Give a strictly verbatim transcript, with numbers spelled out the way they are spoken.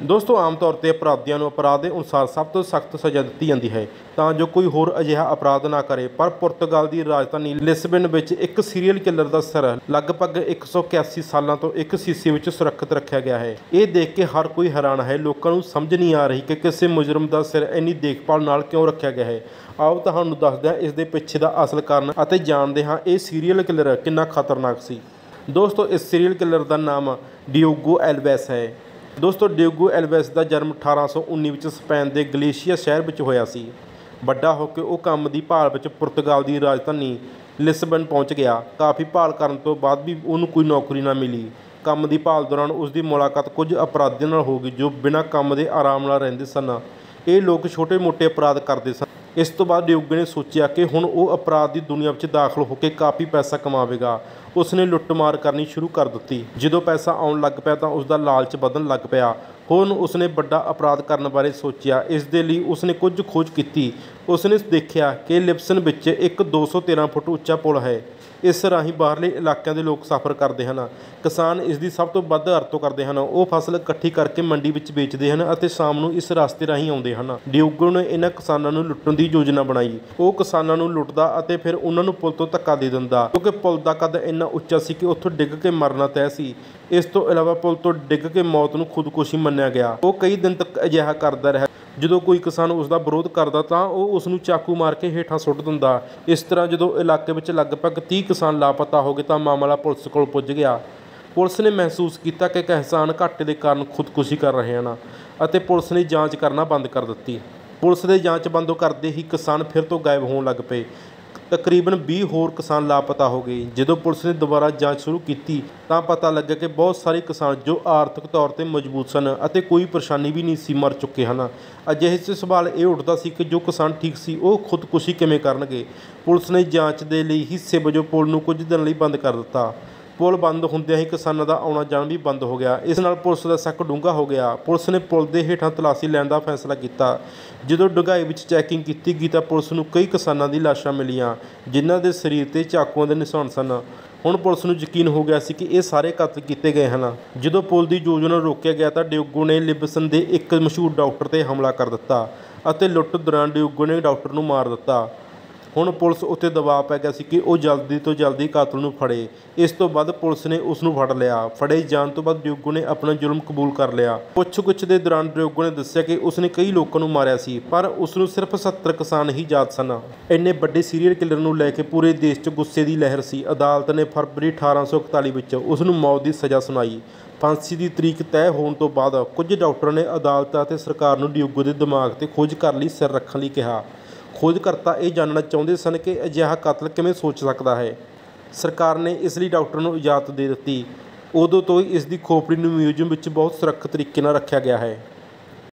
दोस्तों आम तौर पर अपराधियों को अपराध के अनुसार सब तो सख्त सज़ा दी जाती है ਤਾਂ ਜੋ ਕੋਈ ਹੋਰ ਅਜਿਹਾ अपराध ना करे। पर पुर्तगाल की राजधानी लिस्बन ਵਿੱਚ एक सीरीयल किलर का सिर लगभग एक सौ इक्यासी सालों तो एक शीशे में सुरक्षित रखा गया है। ये देख के हर कोई हैरान है। लोगों को समझ नहीं आ रही कि किसी मुजरम का सिर इन्नी देखभाल नाल क्यों रखा गया है। आओ तुहानूं दसदे हां इस दे पिछे का असल कारण अते जानते हाँ ये सीरीयल किलर कितना खतरनाक सी। दोस्तों इस सीरीयल किलर का नाम डियोगो एल्वेस है। दोस्तों डियोगो एल्वेस का जन्म अठारह सौ उन्नी में स्पेन के गलीशिया शहर में होया सी। ਵੱਡਾ ਹੋ ਕੇ ਉਹ ਕੰਮ ਦੀ ਭਾਲ ਵਿੱਚ ਪੁਰਤਗਾਲ ਦੀ ਰਾਜਧਾਨੀ ਲਿਸਬਨ ਪਹੁੰਚ ਗਿਆ। ਕਾਫੀ ਭਾਲ ਕਰਨ ਤੋਂ ਬਾਅਦ ਵੀ ਉਹਨੂੰ ਕੋਈ ਨੌਕਰੀ ਨਾ ਮਿਲੀ। ਕੰਮ ਦੀ ਭਾਲ ਦੌਰਾਨ ਉਸ ਦੀ ਮੁਲਾਕਾਤ ਕੁਝ ਅਪਰਾਧੀਆਂ ਨਾਲ ਹੋ ਗਈ ਜੋ ਬਿਨਾਂ ਕੰਮ ਦੇ ਆਰਾਮ ਨਾਲ ਰਹਿੰਦੇ ਸਨ। ਇਹ ਲੋਕ ਛੋਟੇ ਮੋਟੇ ਅਪਰਾਧ ਕਰਦੇ ਸਨ। ਇਸ ਤੋਂ ਬਾਅਦ ਡਿਓਗੋ ਨੇ ਸੋਚਿਆ ਕਿ ਹੁਣ ਉਹ ਅਪਰਾਧ ਦੀ ਦੁਨੀਆ ਵਿੱਚ ਦਾਖਲ ਹੋ ਕੇ ਕਾਫੀ ਪੈਸਾ ਕਮਾਵੇਗਾ। ਉਸਨੇ ਲੁੱਟਮਾਰ ਕਰਨੀ ਸ਼ੁਰੂ ਕਰ ਦਿੱਤੀ। ਜਦੋਂ ਪੈਸਾ ਆਉਣ ਲੱਗ ਪਿਆ ਤਾਂ ਉਸ ਦਾ ਲਾਲਚ ਵਧਣ ਲੱਗ ਪਿਆ। ਹੁਣ ਉਸਨੇ ਵੱਡਾ ਅਪਰਾਧ ਕਰਨ ਬਾਰੇ ਸੋਚਿਆ। ਇਸ ਦੇ ਲਈ ਉਸਨੇ ਕੁਝ ਖੋਜ ਕੀਤੀ। ਉਸਨੇ ਦੇਖਿਆ ਕਿ ਲਿਸਬਨ ਵਿੱਚ ਇੱਕ ਦੋ ਸੌ ਤੇਰਾਂ ਫੁੱਟ ਉੱਚਾ ਪੁਲ ਹੈ। ਇਸ ਰਾਹੀਂ ਬਾਹਰਲੇ ਇਲਾਕਿਆਂ ਦੇ ਲੋਕ ਸਫ਼ਰ ਕਰਦੇ ਹਨ। ਕਿਸਾਨ ਇਸ ਦੀ ਸਭ ਤੋਂ ਵੱਧ ਵਰਤੋਂ ਕਰਦੇ ਹਨ। ਉਹ ਫਸਲ ਇਕੱਠੀ ਕਰਕੇ ਮੰਡੀ ਵਿੱਚ ਵੇਚਦੇ ਹਨ ਅਤੇ ਸ਼ਾਮ ਨੂੰ ਇਸ ਰਸਤੇ ਰਾਹੀਂ ਆਉਂਦੇ ਹਨ। ਡਿਓਗੋ ਨੇ ਇਹਨਾਂ ਕਿਸਾਨਾਂ ਨੂੰ ਲੁੱਟਣ ਦੀ ਯੋਜਨਾ ਬਣਾਈ। ਉਹ ਕਿਸਾਨਾਂ ਨੂੰ ਲੁੱਟਦਾ ਅਤੇ ਫਿਰ ਉਹਨਾਂ ਨੂੰ ਪੁਲ ਤੋਂ ਧੱਕਾ ਦੇ ਦਿੰਦਾ ਕਿਉਂਕਿ ਪੁਲ ਦਾ ਕੱਦ ਇੰਨਾ ਉੱਚਾ ਸੀ ਕਿ ਉੱਥੋਂ ਡਿੱਗ ਕੇ ਮਰਨਾ ਤੈਅ ਸੀ। ਇਸ ਤੋਂ ਇਲਾਵਾ ਪੁਲ ਤੋਂ ਡਿੱਗ ਕੇ ਮੌਤ ਨੂੰ ਖੁਦਕੁਸ਼ੀ ਮੰਨਿਆ ਗਿਆ। ਉਹ ਕਈ ਦਿਨ ਤੱਕ ਅਜਿਹਾ ਕਰਦਾ ਰਿਹਾ। ਜਦੋਂ ਕੋਈ ਕਿਸਾਨ ਉਸ ਦਾ ਵਿਰੋਧ ਕਰਦਾ ਤਾਂ ਉਹ ਉਸ ਨੂੰ ਚਾਕੂ ਮਾਰ ਕੇ ਹੇਠਾਂ ਸੁੱਟ ਦਿੰਦਾ। ਇਸ ਤਰ੍ਹਾਂ ਜਦੋਂ ਇਲਾਕੇ ਵਿੱਚ ਲਗਭਗ ਤੀਹ ਕਿਸਾਨ ਲਾਪਤਾ ਹੋ ਗਏ ਤਾਂ ਮਾਮਲਾ ਪੁਲਿਸ ਕੋਲ ਪੁੱਜ ਗਿਆ। ਪੁਲਿਸ ਨੇ ਮਹਿਸੂਸ ਕੀਤਾ ਕਿ ਕਿਸਾਨ ਘਾਟੇ ਦੇ ਕਾਰਨ ਖੁਦਕੁਸ਼ੀ ਕਰ ਰਹੇ ਹਨ ਅਤੇ ਪੁਲਿਸ ਨੇ ਜਾਂਚ ਕਰਨਾ ਬੰਦ ਕਰ ਦਿੱਤੀ। ਪੁਲਿਸ ਦੇ ਜਾਂਚ ਬੰਦ ਕਰਦੇ ਹੀ ਕਿਸਾਨ ਫਿਰ ਤੋਂ ਗਾਇਬ ਹੋਣ ਲੱਗ ਪਏ। ਤਕਰੀਬਨ ਵੀਹ ਹੋਰ ਕਿਸਾਨ ਲਾਪਤਾ ਹੋ ਗਏ। ਜਦੋਂ ਪੁਲਿਸ ਨੇ ਦੁਬਾਰਾ ਜਾਂਚ ਸ਼ੁਰੂ ਕੀਤੀ ਤਾਂ ਪਤਾ ਲੱਗਾ ਕਿ ਬਹੁਤ ਸਾਰੇ ਕਿਸਾਨ ਜੋ ਆਰਥਿਕ ਤੌਰ 'ਤੇ ਮਜ਼ਬੂਤ ਸਨ ਅਤੇ ਕੋਈ ਪਰੇਸ਼ਾਨੀ ਵੀ ਨਹੀਂ ਸੀ ਮਰ ਚੁੱਕੇ ਹਨ। ਅਜਿਹੇ 'ਚ ਸਵਾਲ ਇਹ ਉੱਠਦਾ ਸੀ ਕਿ ਜੋ ਕਿਸਾਨ ਠੀਕ ਸੀ ਉਹ ਖੁਦਕੁਸ਼ੀ ਕਿਵੇਂ ਕਰਨਗੇ। ਪੁਲਿਸ ਨੇ ਜਾਂਚ ਦੇ ਲਈ ਹਿੱਸੇ ਵਜੋਂ ਪੁਲ ਨੂੰ ਕੁਝ ਦਿਨ ਲਈ ਬੰਦ ਕਰ ਦਿੱਤਾ। ਪੁਲ ਬੰਦ ਹੁੰਦਿਆਂ ਹੀ ਕਿਸਾਨਾਂ ਦਾ ਆਉਣਾ ਜਾਣਾ ਵੀ ਬੰਦ ਹੋ ਗਿਆ। ਇਸ ਨਾਲ ਪੁਲਿਸ ਦਾ ਸ਼ੱਕ ਡੂੰਘਾ ਹੋ ਗਿਆ। ਪੁਲਿਸ ਨੇ ਪੁਲ ਦੇ ਹੇਠਾਂ ਤਲਾਸ਼ੀ ਲੈਣ ਦਾ ਫੈਸਲਾ ਕੀਤਾ। ਜਦੋਂ ਡੂੰਘਾਈ ਵਿੱਚ ਚੈਕਿੰਗ ਕੀਤੀ ਗਈ ਤਾਂ ਪੁਲਿਸ ਨੂੰ ਕਈ ਕਿਸਾਨਾਂ ਦੀ ਲਾਸ਼ਾਂ ਮਿਲੀਆਂ ਜਿਨ੍ਹਾਂ ਦੇ ਸਰੀਰ 'ਤੇ ਚਾਕੂਆਂ ਦੇ ਨਿਸ਼ਾਨ ਸਨ। ਹੁਣ ਪੁਲਿਸ ਨੂੰ ਯਕੀਨ ਹੋ ਗਿਆ ਸੀ ਕਿ ਇਹ ਸਾਰੇ ਕਤਲ ਕੀਤੇ ਗਏ ਹਨ। ਜਦੋਂ ਪੁਲ ਦੀ ਯੋਜਨਾ ਨੂੰ ਰੋਕਿਆ ਗਿਆ ਤਾਂ ਡਿਓਗੋ ਨੇ ਲਿਸਬਨ ਦੇ ਇੱਕ ਮਸ਼ਹੂਰ ਡਾਕਟਰ 'ਤੇ ਹਮਲਾ ਕਰ ਦਿੱਤਾ ਅਤੇ ਲੁੱਟ ਦੌਰਾਨ ਡਿਓਗੋ ਨੇ ਡਾਕਟਰ ਨੂੰ ਮਾਰ ਦਿੱਤਾ। ਹੁਣ ਪੁਲਿਸ ਉੱਤੇ ਦਬਾਅ ਪੈ ਗਿਆ ਸੀ ਕਿ ਉਹ ਜਲਦੀ ਤੋਂ ਜਲਦੀ ਕਾਤਲ ਨੂੰ ਫੜੇ। ਇਸ ਤੋਂ ਬਾਅਦ ਪੁਲਿਸ ਨੇ ਉਸ ਨੂੰ ਫੜ ਲਿਆ। ਫੜੇ ਜਾਣ ਤੋਂ ਬਾਅਦ ਡਿਓਗੋ ਨੇ ਆਪਣਾ ਜੁਰਮ ਕਬੂਲ ਕਰ ਲਿਆ। ਪੁੱਛ-ਗੁੱਛ ਦੇ ਦੌਰਾਨ ਡਿਓਗੋ ਨੇ ਦੱਸਿਆ ਕਿ ਉਸਨੇ ਕਈ ਲੋਕਾਂ ਨੂੰ ਮਾਰਿਆ ਸੀ ਪਰ ਉਸ ਨੂੰ ਸਿਰਫ ਸੱਤਰ ਕਿਸਾਨ ਹੀ ਯਾਦ ਸਨ। ਇੰਨੇ ਵੱਡੇ ਸੀਰੀਅਲ ਕਿਲਰ ਨੂੰ ਲੈ ਕੇ ਪੂਰੇ ਦੇਸ਼ 'ਚ ਗੁੱਸੇ ਦੀ ਲਹਿਰ ਸੀ। ਅਦਾਲਤ ਨੇ ਫਰਵਰੀ ਅਠਾਰਾਂ ਸੌ ਇਕਤਾਲੀ ਵਿੱਚ ਉਸ ਨੂੰ ਮੌਤ ਦੀ ਸਜ਼ਾ ਸੁਣਾਈ। ਫਾਂਸੀ ਦੀ ਤਰੀਕ ਤੈਅ ਹੋਣ ਤੋਂ ਬਾਅਦ ਕੁਝ ਡਾਕਟਰਾਂ ਨੇ ਅਦਾਲਤ ਅਤੇ ਸਰਕਾਰ ਨੂੰ ਡਿਓਗੋ ਦੇ ਦਿਮਾਗ 'ਤੇ ਖੋਜ ਕਰਨ ਲਈ ਸਿਰ ਰੱਖਣ ਲਈ ਕਿਹਾ। ਖੋਜਕਰਤਾ ਇਹ ਜਾਣਨਾ ਚਾਹੁੰਦੇ ਸਨ ਕਿ ਅਜਿਹਾ ਕਤਲ ਕਿਵੇਂ ਸੋਚ ਸਕਦਾ ਹੈ। ਸਰਕਾਰ ਨੇ ਇਸ ਲਈ ਡਾਕਟਰ ਨੂੰ ਇਜਾਜ਼ਤ ਦੇ ਦਿੱਤੀ। ਉਦੋਂ ਤੋਂ ਹੀ ਇਸ ਦੀ ਖੋਪੜੀ ਨੂੰ ਮਿਊਜ਼ੀਅਮ ਵਿੱਚ ਬਹੁਤ ਸੁਰੱਖਿਅਤ ਤਰੀਕੇ ਨਾਲ ਰੱਖਿਆ ਗਿਆ ਹੈ।